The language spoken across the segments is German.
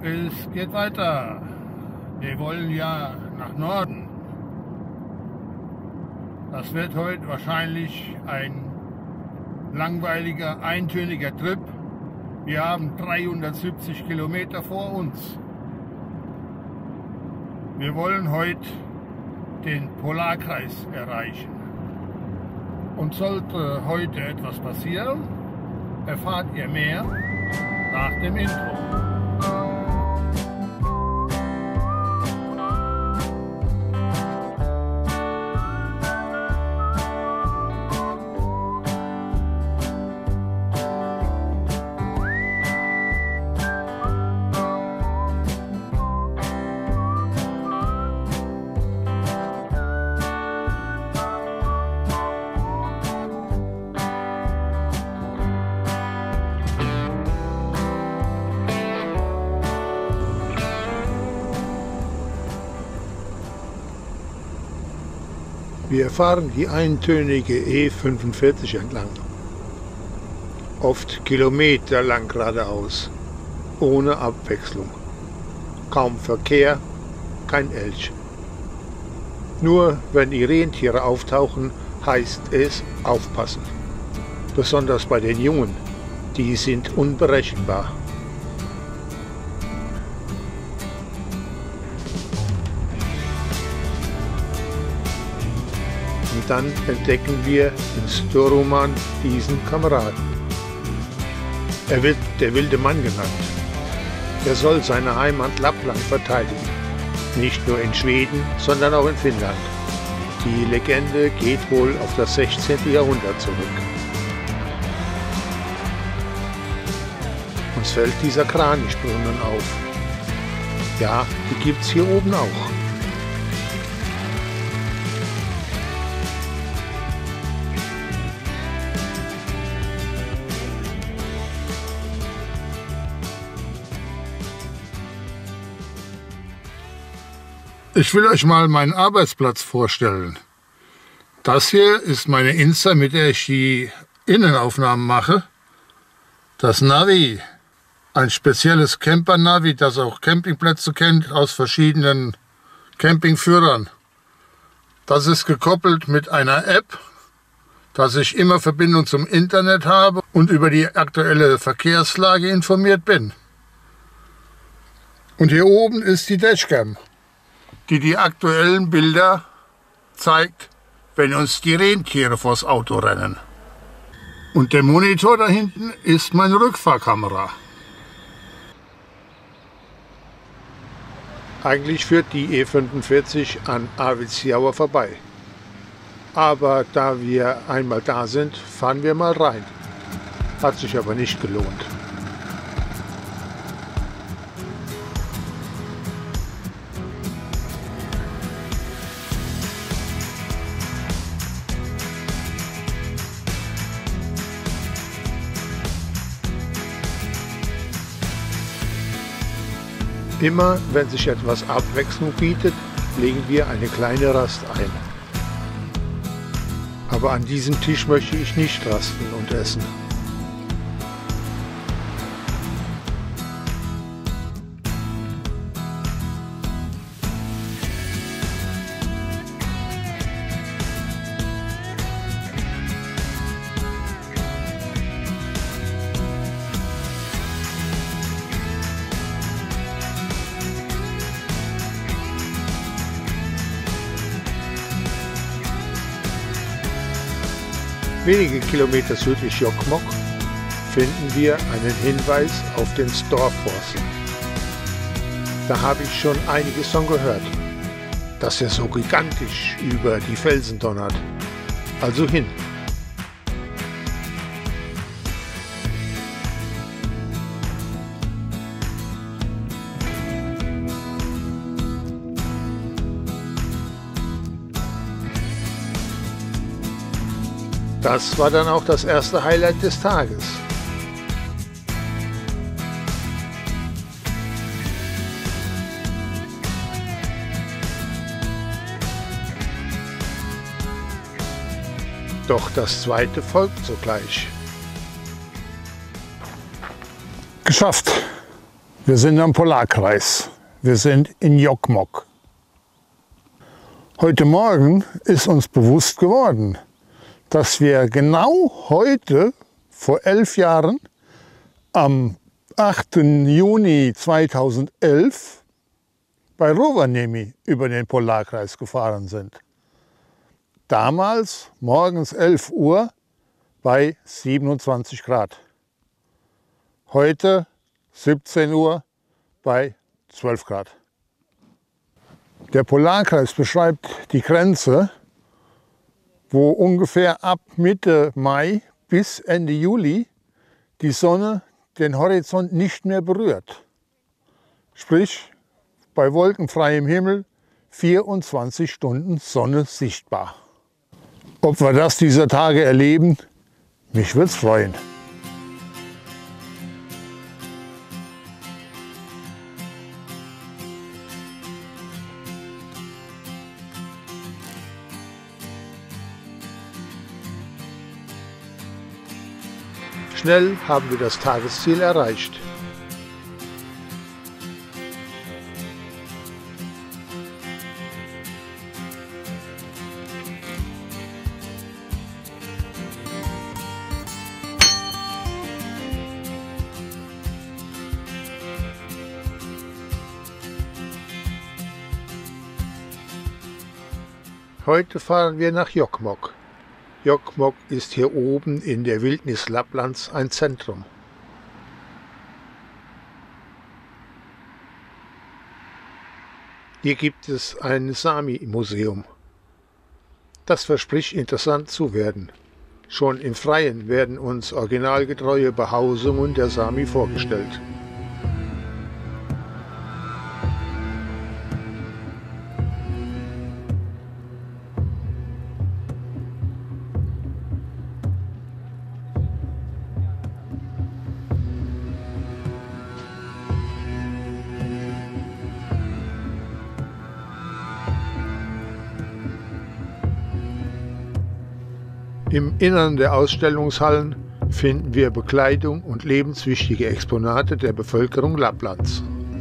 Es geht weiter. Wir wollen ja nach Norden. Das wird heute wahrscheinlich ein langweiliger, eintöniger Trip. Wir haben 370 Kilometer vor uns. Wir wollen heute den Polarkreis erreichen. Und sollte heute etwas passieren, erfahrt ihr mehr nach dem Intro. Wir fahren die eintönige E45 entlang. Oft kilometerlang geradeaus, ohne Abwechslung. Kaum Verkehr, kein Elch. Nur wenn die Rentiere auftauchen, heißt es aufpassen. Besonders bei den Jungen, die sind unberechenbar. Und dann entdecken wir in Storuman diesen Kameraden. Er wird der wilde Mann genannt. Er soll seine Heimat Lappland verteidigen. Nicht nur in Schweden, sondern auch in Finnland. Die Legende geht wohl auf das 16. Jahrhundert zurück. Uns fällt dieser Kranichbrunnen auf. Ja, die gibt's hier oben auch. Ich will euch mal meinen Arbeitsplatz vorstellen. Das hier ist meine Insta, mit der ich die Innenaufnahmen mache. Das Navi, ein spezielles Camper-Navi, das auch Campingplätze kennt aus verschiedenen Campingführern. Das ist gekoppelt mit einer App, dass ich immer Verbindung zum Internet habe und über die aktuelle Verkehrslage informiert bin. Und hier oben ist die Dashcam, die aktuellen Bilder zeigt, wenn uns die Rentiere vors Auto rennen. Und der Monitor da hinten ist meine Rückfahrkamera. Eigentlich führt die E45 an Arvidsjaur vorbei. Aber da wir einmal da sind, fahren wir mal rein. Hat sich aber nicht gelohnt. Immer wenn sich etwas Abwechslung bietet, legen wir eine kleine Rast ein. Aber an diesem Tisch möchte ich nicht rasten und essen. Wenige Kilometer südlich Jokkmokk finden wir einen Hinweis auf den Storforsen. Da habe ich schon einiges von gehört, dass er so gigantisch über die Felsen donnert. Also hin. Das war dann auch das erste Highlight des Tages. Doch das zweite folgt sogleich. Geschafft. Wir sind am Polarkreis. Wir sind in Jokkmokk. Heute Morgen ist uns bewusst geworden, dass wir genau heute vor 11 Jahren am 8. Juni 2011 bei Rovaniemi über den Polarkreis gefahren sind. Damals morgens 11 Uhr bei 27 Grad. Heute 17 Uhr bei 12 Grad. Der Polarkreis beschreibt die Grenze, wo ungefähr ab Mitte Mai bis Ende Juli die Sonne den Horizont nicht mehr berührt. Sprich, bei wolkenfreiem Himmel 24 Stunden Sonne sichtbar. Ob wir das dieser Tage erleben, mich würde es freuen. Schnell haben wir das Tagesziel erreicht. Heute fahren wir nach Jokkmokk. Jokkmokk ist hier oben in der Wildnis Lapplands ein Zentrum. Hier gibt es ein Sami-Museum. Das verspricht interessant zu werden. Schon im Freien werden uns originalgetreue Behausungen der Sami vorgestellt. Im Innern der Ausstellungshallen finden wir Bekleidung und lebenswichtige Exponate der Bevölkerung Lapplands.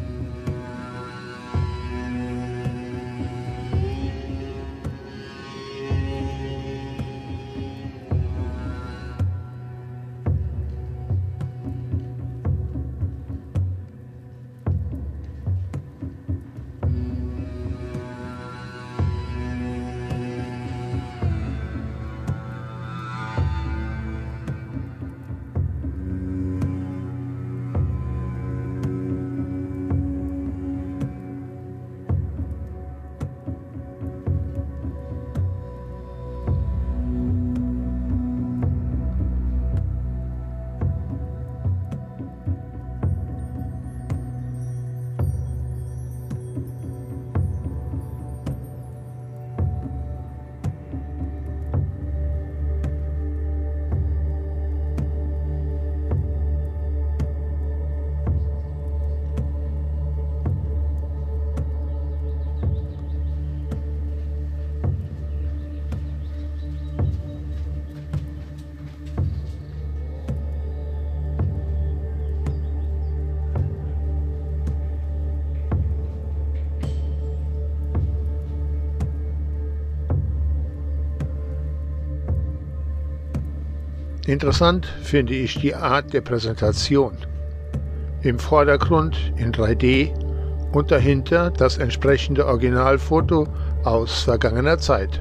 Interessant finde ich die Art der Präsentation. Im Vordergrund in 3D und dahinter das entsprechende Originalfoto aus vergangener Zeit.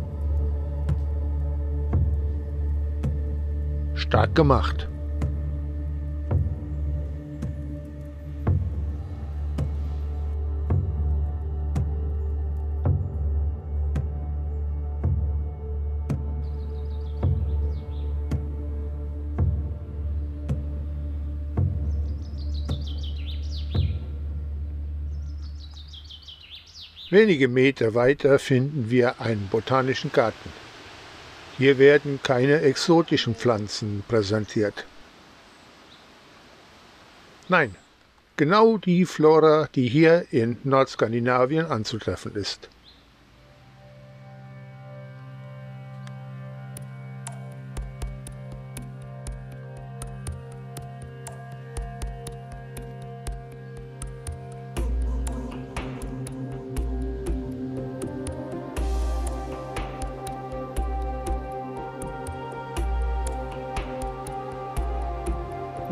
Stark gemacht. Wenige Meter weiter finden wir einen botanischen Garten. Hier werden keine exotischen Pflanzen präsentiert. Nein, genau die Flora, die hier in Nordskandinavien anzutreffen ist.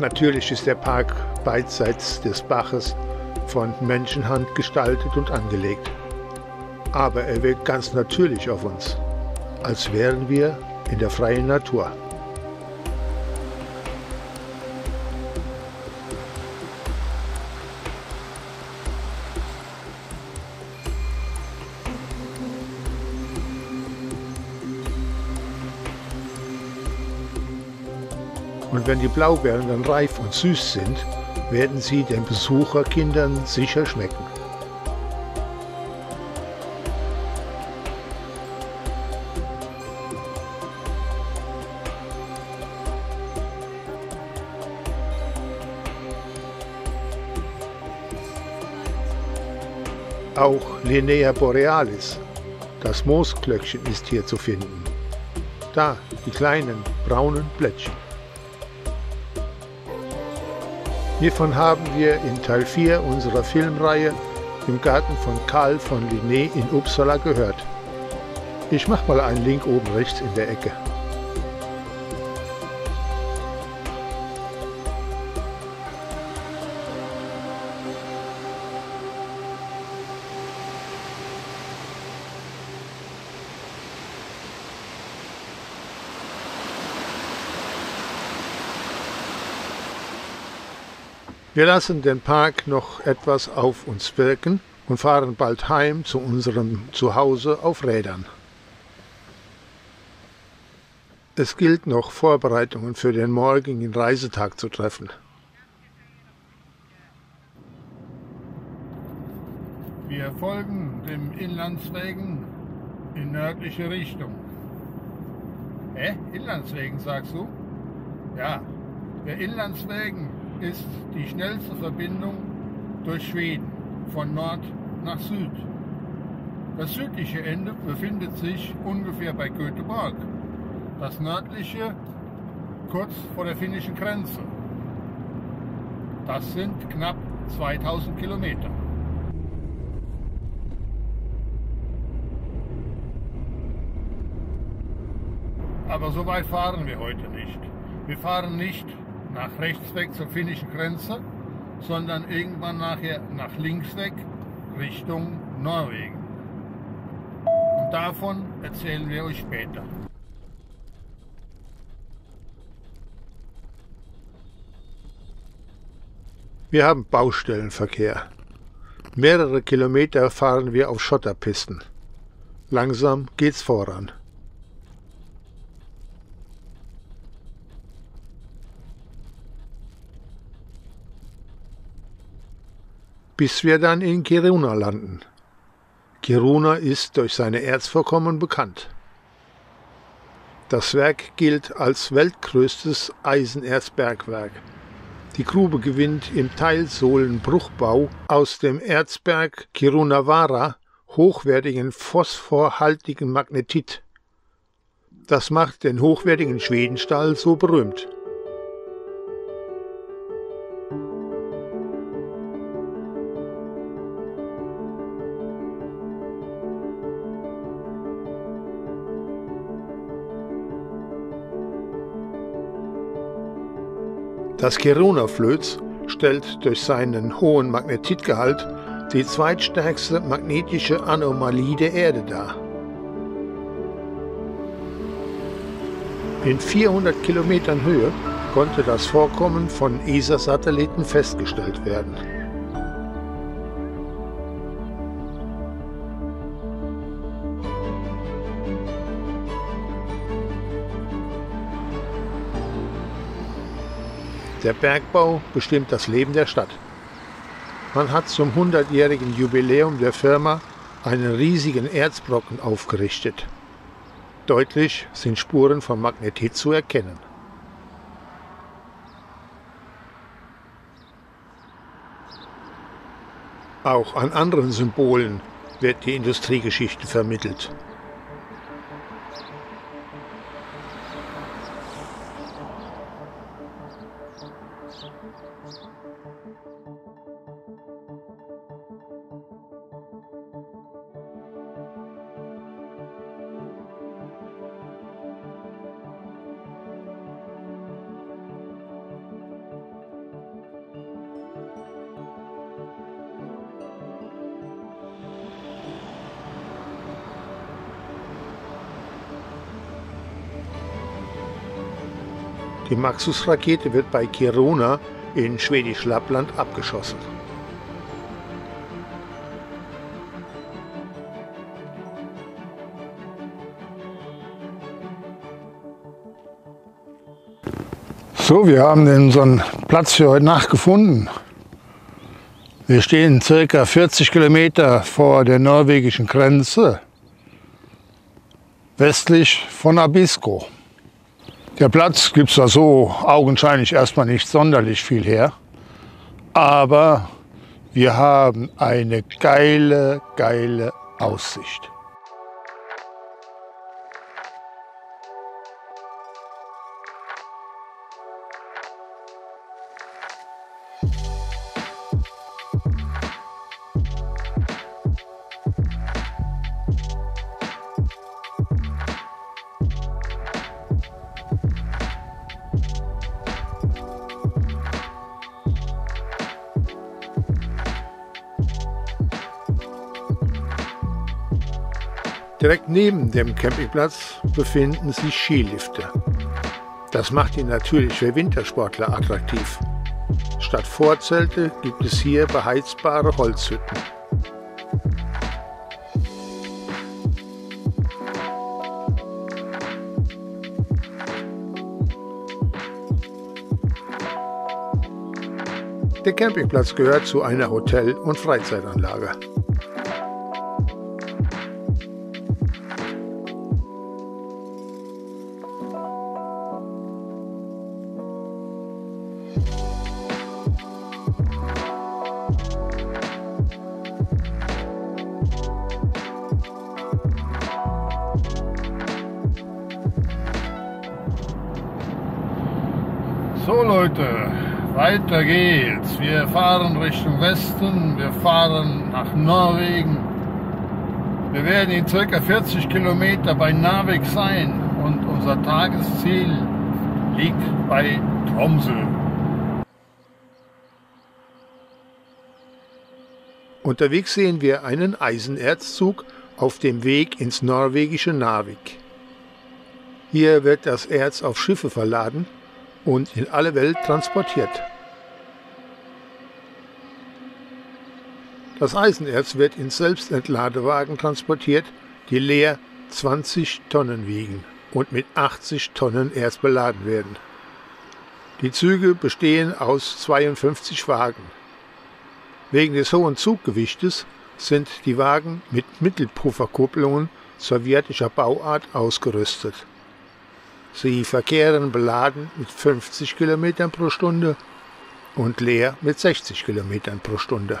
Natürlich ist der Park beidseits des Baches von Menschenhand gestaltet und angelegt. Aber er wirkt ganz natürlich auf uns, als wären wir in der freien Natur. Und wenn die Blaubeeren dann reif und süß sind, werden sie den Besucherkindern sicher schmecken. Auch Linnea borealis, das Moosglöckchen, ist hier zu finden. Da, die kleinen braunen Blättchen. Hiervon haben wir in Teil 4 unserer Filmreihe im Garten von Carl von Linné in Uppsala gehört. Ich mache mal einen Link oben rechts in der Ecke. Wir lassen den Park noch etwas auf uns wirken und fahren bald heim zu unserem Zuhause auf Rädern. Es gilt noch, Vorbereitungen für den morgigen Reisetag zu treffen. Wir folgen dem Inlandswegen in nördliche Richtung. Hä? Inlandswegen, sagst du? Ja, der Inlandswegen ist die schnellste Verbindung durch Schweden, von Nord nach Süd. Das südliche Ende befindet sich ungefähr bei Göteborg, das nördliche kurz vor der finnischen Grenze. Das sind knapp 2000 Kilometer. Aber so weit fahren wir heute nicht. Wir fahren nicht nach rechts weg zur finnischen Grenze, sondern irgendwann nachher nach links weg Richtung Norwegen. Und davon erzählen wir euch später. Wir haben Baustellenverkehr. Mehrere Kilometer fahren wir auf Schotterpisten. Langsam geht's voran. Bis wir dann in Kiruna landen. Kiruna ist durch seine Erzvorkommen bekannt. Das Werk gilt als weltgrößtes Eisenerzbergwerk. Die Grube gewinnt im Teilsohlenbruchbau aus dem Erzberg Kirunavaara hochwertigen phosphorhaltigen Magnetit. Das macht den hochwertigen Schwedenstahl so berühmt. Das Kiruna-Flöz stellt durch seinen hohen Magnetitgehalt die zweitstärkste magnetische Anomalie der Erde dar. In 400 Kilometern Höhe konnte das Vorkommen von ESA-Satelliten festgestellt werden. Der Bergbau bestimmt das Leben der Stadt. Man hat zum 100-jährigen Jubiläum der Firma einen riesigen Erzbrocken aufgerichtet. Deutlich sind Spuren von Magnetit zu erkennen. Auch an anderen Symbolen wird die Industriegeschichte vermittelt. Die Maxus-Rakete wird bei Kiruna in Schwedisch Lappland abgeschossen. So, wir haben unseren Platz für heute Nacht gefunden. Wir stehen ca. 40 Kilometer vor der norwegischen Grenze, westlich von Abisko. Der Platz gibt da so augenscheinlich erstmal nicht sonderlich viel her, aber wir haben eine geile Aussicht. Direkt neben dem Campingplatz befinden sich Skilifte. Das macht ihn natürlich für Wintersportler attraktiv. Statt Vorzelte gibt es hier beheizbare Holzhütten. Der Campingplatz gehört zu einer Hotel- und Freizeitanlage. So Leute, weiter geht's. Wir fahren Richtung Westen, wir fahren nach Norwegen. Wir werden in ca. 40 Kilometer bei Narvik sein und unser Tagesziel liegt bei Tromsø. Unterwegs sehen wir einen Eisenerzzug auf dem Weg ins norwegische Narvik. Hier wird das Erz auf Schiffe verladen und in alle Welt transportiert. Das Eisenerz wird in Selbstentladewagen transportiert, die leer 20 Tonnen wiegen und mit 80 Tonnen Erz beladen werden. Die Züge bestehen aus 52 Wagen. Wegen des hohen Zuggewichtes sind die Wagen mit Mittelpufferkupplungen sowjetischer Bauart ausgerüstet. Sie verkehren beladen mit 50 km pro Stunde und leer mit 60 km pro Stunde.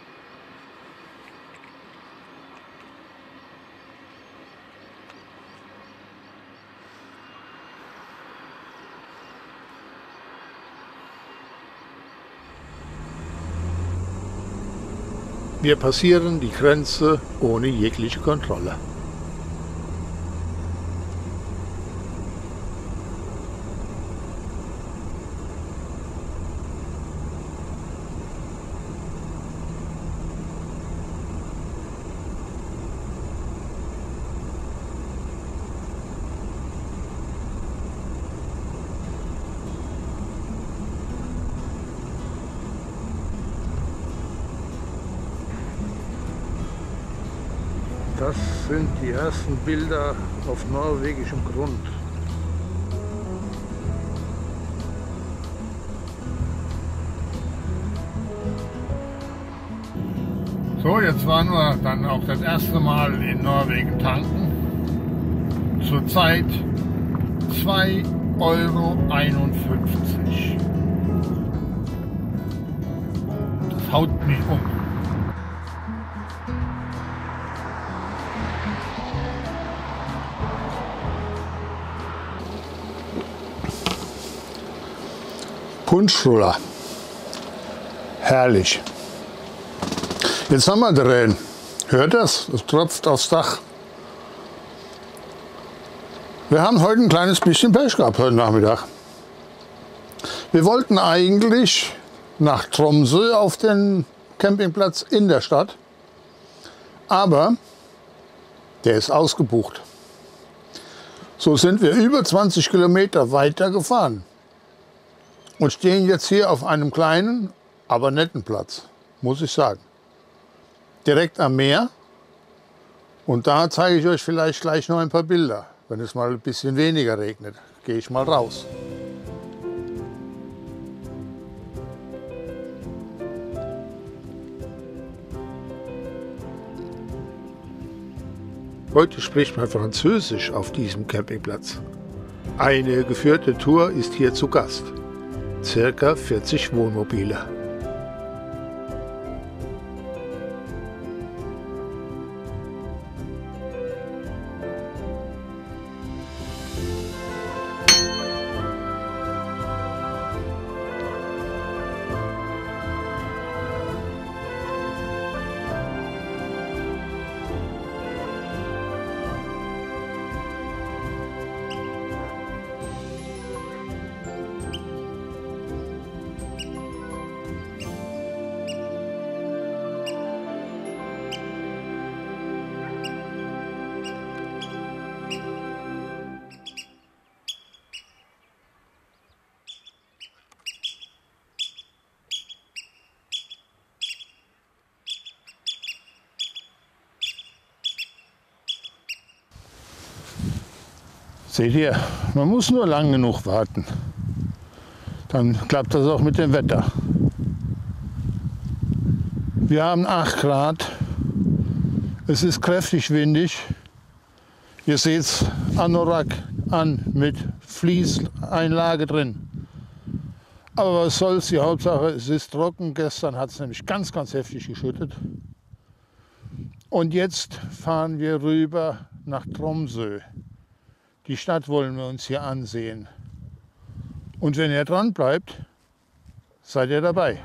Wir passieren die Grenze ohne jegliche Kontrolle. Das sind die ersten Bilder auf norwegischem Grund. So, jetzt waren wir dann auch das erste Mal in Norwegen tanken. Zurzeit 2,51 Euro. Das haut mich um. Punschruller. Herrlich. Jetzt haben wir drin. Hört das? Es tropft aufs Dach. Wir haben heute ein kleines bisschen Pech gehabt heute Nachmittag. Wir wollten eigentlich nach Tromsø auf den Campingplatz in der Stadt, aber der ist ausgebucht. So sind wir über 20 Kilometer weiter gefahren. und stehen jetzt hier auf einem kleinen, aber netten Platz, muss ich sagen. Direkt am Meer. Und da zeige ich euch vielleicht gleich noch ein paar Bilder. Wenn es mal ein bisschen weniger regnet, gehe ich mal raus. Heute spricht man Französisch auf diesem Campingplatz. Eine geführte Tour ist hier zu Gast. Circa 40 Wohnmobile. Seht ihr, man muss nur lang genug warten. Dann klappt das auch mit dem Wetter. Wir haben 8 Grad. Es ist kräftig windig. Ihr seht es, Anorak an mit Fließeinlage drin. Aber was soll's, die Hauptsache es ist trocken. Gestern hat es nämlich ganz heftig geschüttet. Und jetzt fahren wir rüber nach Tromsø. Die Stadt wollen wir uns hier ansehen. Und wenn ihr dran bleibt, seid ihr dabei.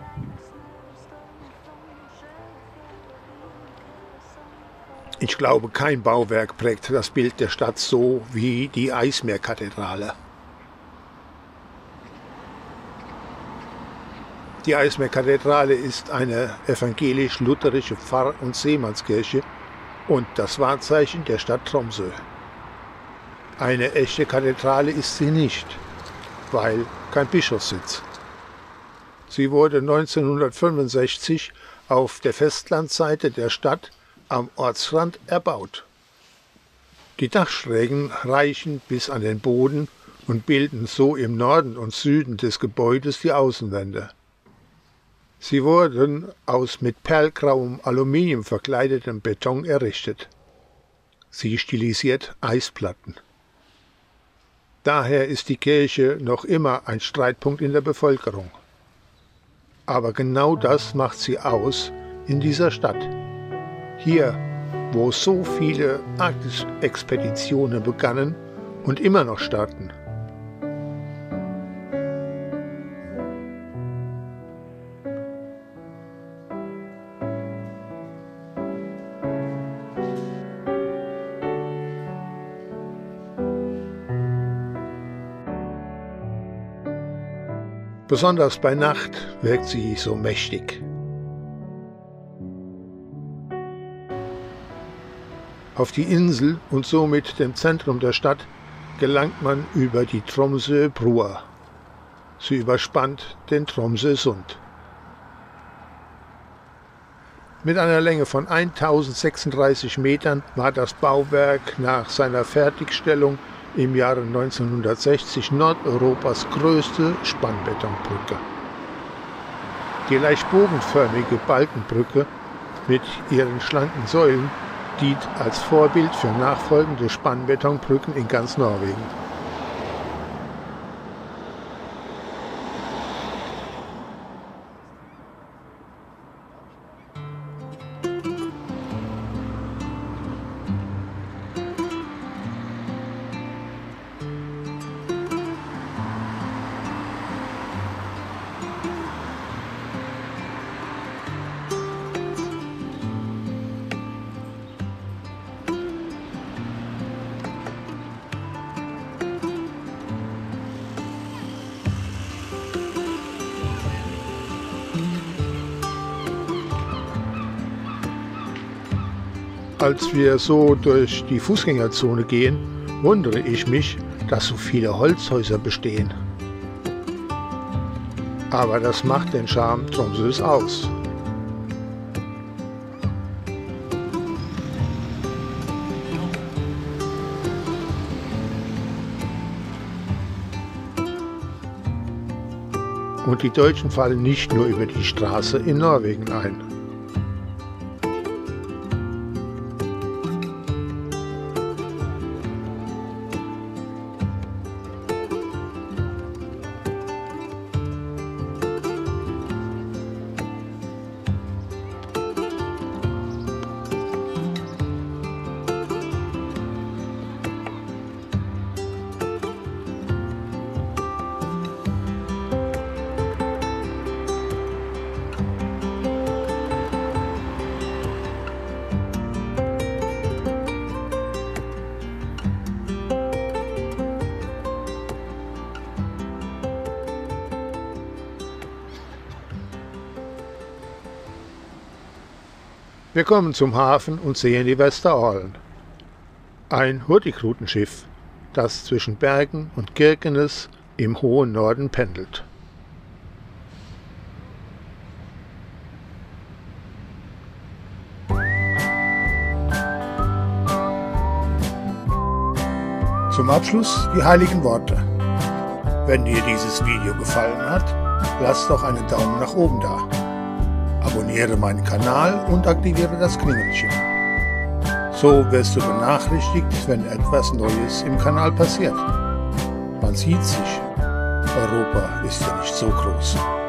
Ich glaube, kein Bauwerk prägt das Bild der Stadt so wie die Eismeerkathedrale. Die Eismeerkathedrale ist eine evangelisch-lutherische Pfarr- und Seemannskirche und das Wahrzeichen der Stadt Tromsø. Eine echte Kathedrale ist sie nicht, weil kein Bischofssitz. Sie wurde 1965 auf der Festlandseite der Stadt am Ortsrand erbaut. Die Dachschrägen reichen bis an den Boden und bilden so im Norden und Süden des Gebäudes die Außenwände. Sie wurden aus mit perlgrauem Aluminium verkleidetem Beton errichtet. Sie stilisiert Eisplatten. Daher ist die Kirche noch immer ein Streitpunkt in der Bevölkerung. Aber genau das macht sie aus in dieser Stadt. Hier, wo so viele Arktis-Expeditionen begannen und immer noch starten. Besonders bei Nacht wirkt sie so mächtig. Auf die Insel und somit dem Zentrum der Stadt gelangt man über die Tromsø-Brua. Sie überspannt den Tromsø-Sund. Mit einer Länge von 1036 Metern war das Bauwerk nach seiner Fertigstellung im Jahre 1960 Nordeuropas größte Spannbetonbrücke. Die leicht bogenförmige Balkenbrücke mit ihren schlanken Säulen dient als Vorbild für nachfolgende Spannbetonbrücken in ganz Norwegen. Als wir so durch die Fußgängerzone gehen, wundere ich mich, dass so viele Holzhäuser bestehen. Aber das macht den Charme Tromsøs aus. Und die Deutschen fallen nicht nur über die Straße in Norwegen ein. Wir kommen zum Hafen und sehen die Vesterålen. Ein Hurtigrutenschiff, das zwischen Bergen und Kirkenes im hohen Norden pendelt. Zum Abschluss die heiligen Worte. Wenn dir dieses Video gefallen hat, lass doch einen Daumen nach oben da. Abonniere meinen Kanal und aktiviere das Klingelchen. So wirst du benachrichtigt, wenn etwas Neues im Kanal passiert. Man sieht sich. Europa ist ja nicht so groß.